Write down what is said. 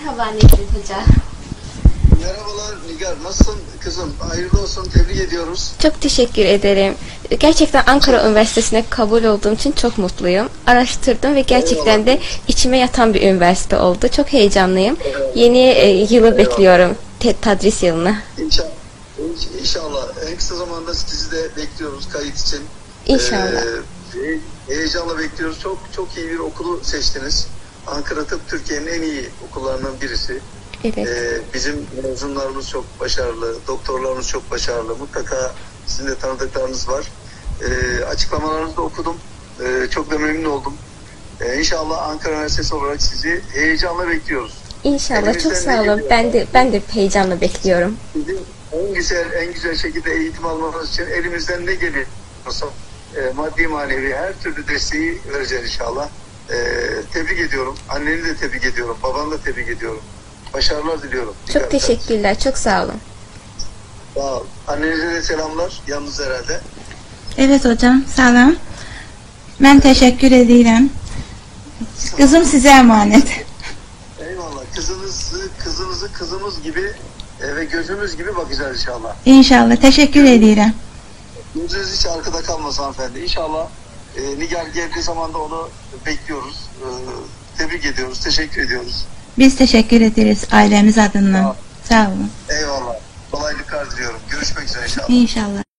Merhaba Necdet Hoca. Merhabalar Nigar, nasılsın kızım? Hayırlı olsun, tebrik ediyoruz. Çok teşekkür ederim. Gerçekten Ankara Üniversitesi'ne kabul olduğum için çok mutluyum. Araştırdım ve gerçekten de içime yatan bir üniversite oldu. Çok heyecanlıyım. Yeni yılı bekliyorum. Tadris yılını. İnşallah. İnşallah. En kısa zamanda sizi de bekliyoruz kayıt için. İnşallah. Heyecanla bekliyoruz. Çok çok iyi bir okulu seçtiniz. Ankara Tıp Türkiye'nin en iyi okullarından birisi. Evet. Bizim mezunlarımız çok başarılı, doktorlarımız çok başarılı. Mutlaka sizin de tanıdıklarınız var. Açıklamalarınızı da okudum. Çok da memnun oldum. İnşallah Ankara Üniversitesi olarak sizi heyecanla bekliyoruz. İnşallah. Elimizden Çok ne sağ olun. geliyor? Ben de heyecanla bekliyorum. Sizin en güzel şekilde eğitim almanız için elimizden ne geliyorsa maddi manevi her türlü desteği vereceğiz inşallah. Tebrik ediyorum. Anneni de tebrik ediyorum. Babanı da tebrik ediyorum. Başarılar diliyorum. Çok teşekkürler. Çok sağ olun. Sağ ol. Annenize de selamlar. Yalnız herhalde. Evet hocam, salam. Ben teşekkür ederim. Kızım size emanet. Eyvallah. Kızınızı kızımız gibi ve gözümüz gibi bakacağız inşallah. İnşallah, teşekkür ederim. Gözünüz hiç arkada kalmasın hanımefendi. İnşallah Nigar geldiği zaman da onu bekliyoruz. Tebrik ediyoruz. Teşekkür ediyoruz. Biz teşekkür ederiz ailemiz adından. Sağ olun. Eyvallah. Kolaylıklar diliyorum. Görüşmek üzere inşallah. İnşallah.